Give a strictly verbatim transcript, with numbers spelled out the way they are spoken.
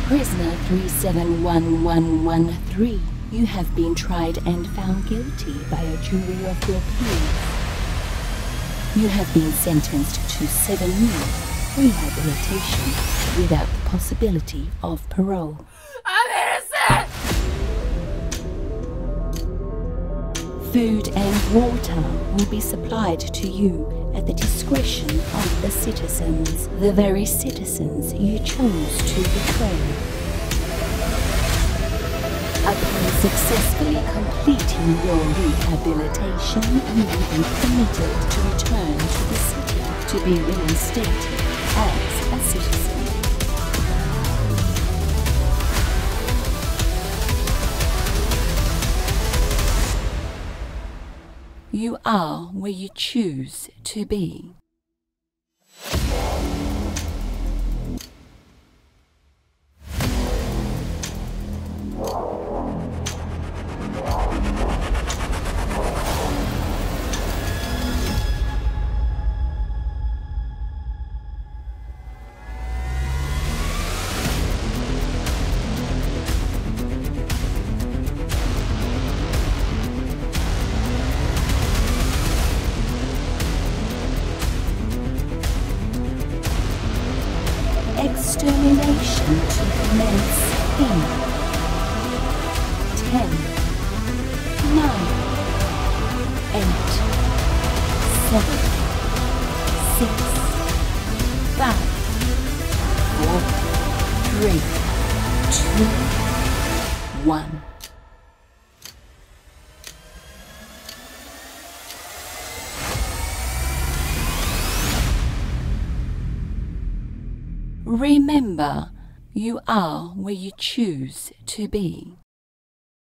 Prisoner three seven one one one three, you have been tried and found guilty by a jury of your peers. You have been sentenced to seven years rehabilitation without the possibility of parole. I'm innocent! Food and water will be supplied to you at the discretion of the citizens, the very citizens you chose to betray. Upon successfully completing your rehabilitation, you will be permitted to return to the city to be reinstated as a citizen. You are where you choose to be. Extermination to commence in ten, nine, eight, seven, six, five, four, three, two, one. Remember, you are where you choose to be.